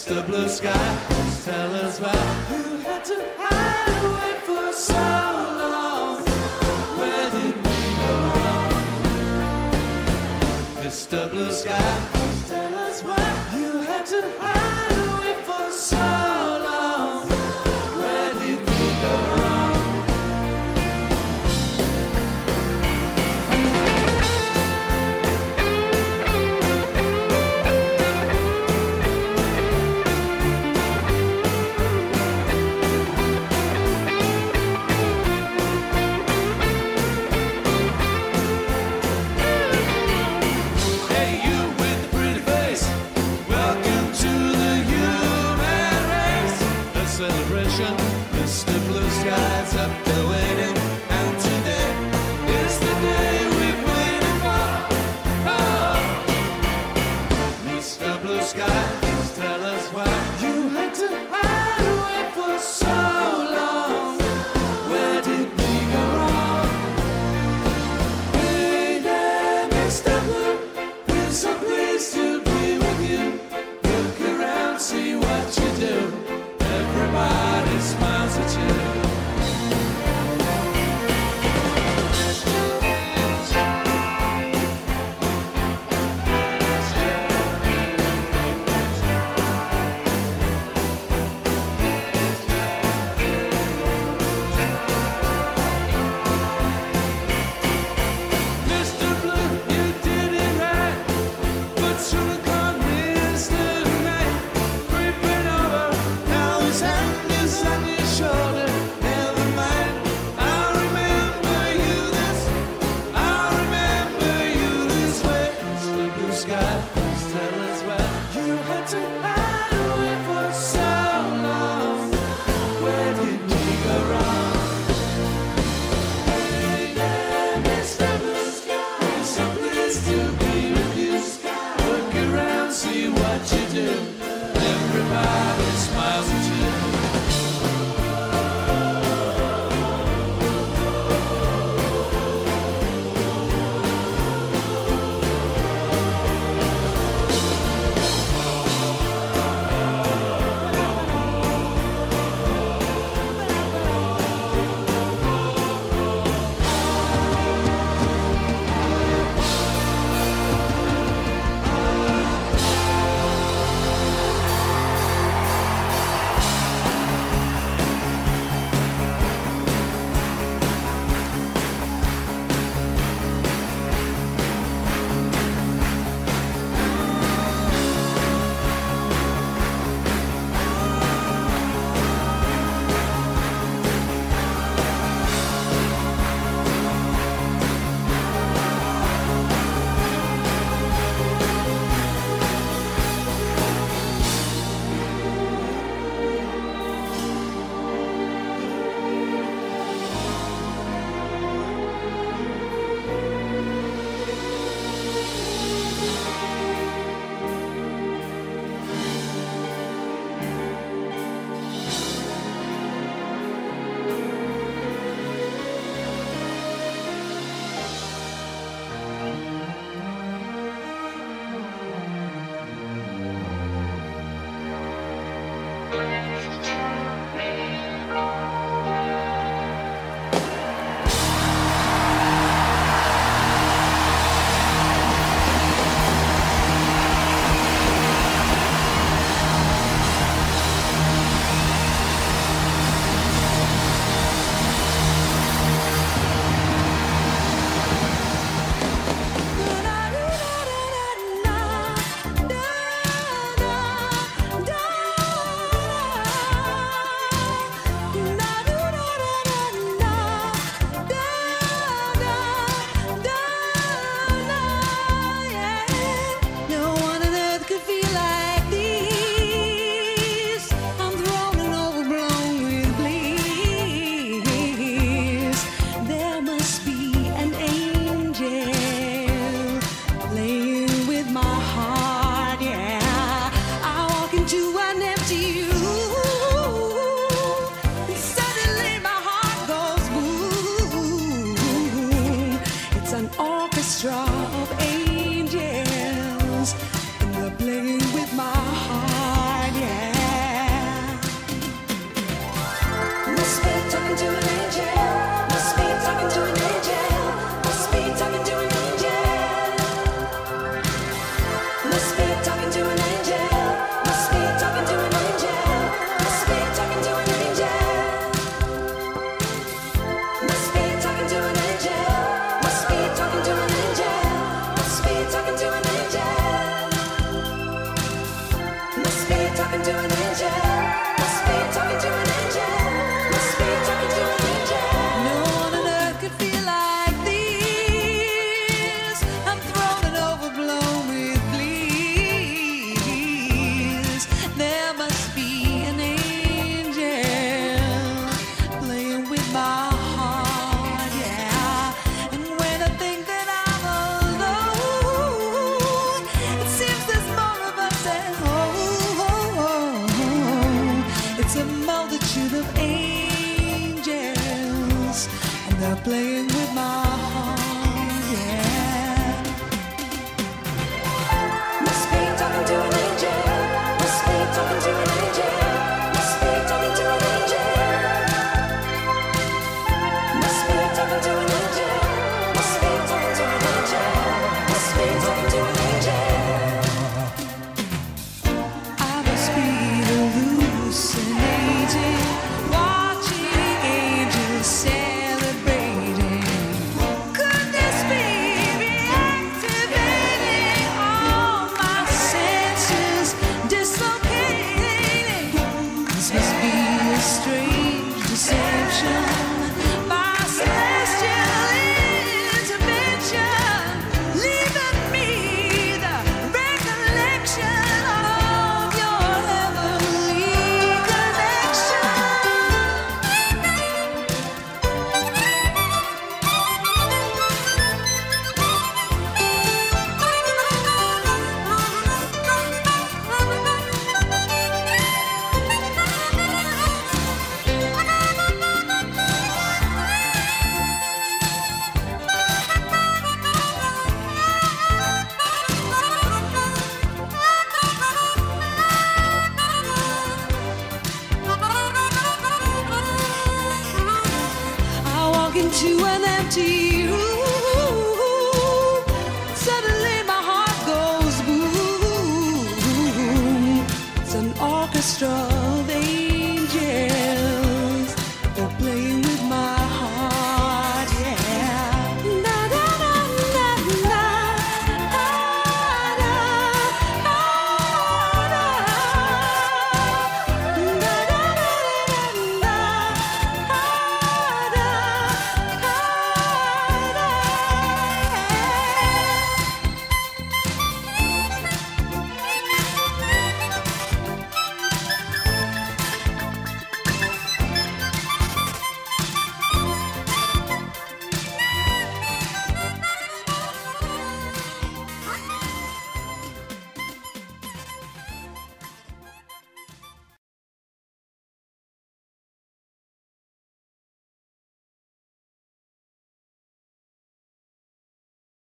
Mr. Blue Sky, please tell us why you had to hide away for so long. Where did we go wrong? Mr. Blue Sky, please tell us why you had to hide away for so long. Where did we go wrong? Mr. Blue Sky's up there waiting, and today is the day we've waited for. Oh, Mr. Blue Sky, please tell us why you had to hide away for so long. Where did we go wrong? Hey there, Mr. Blue, we're so pleased to be with you. Look around, see what you do. Everybody smiles at you. Mr. Blue, you did it right, but soon come Mr. Night, creeping over. Now his hand is on your shoulder. Never mind, I'll remember you this. I'll remember you this way. Mr. Blue Sky, please tell us why you had to hide away for so long. Where did we go wrong? Hey there, Mr. Blue Sky, we're so pleased to be with you. Look around, see what you do. Everybody smiles at you. multitude of angels, and they're playing with my heart, yeah. Must be talking to an angel. Must be talking to an angel. Must be talking to an angel. Must be talking to an angel. Must be talking to an angel. Must be talking to an angel. I must be hallucinating, watching angels celebrating. Could this be reactivating all my senses, dislocating? This must be a strange deception by celestial intervention, leaving me the recollection of your heavenly connection. I walk into an empty room. Suddenly my heart goes boom. It's an orchestra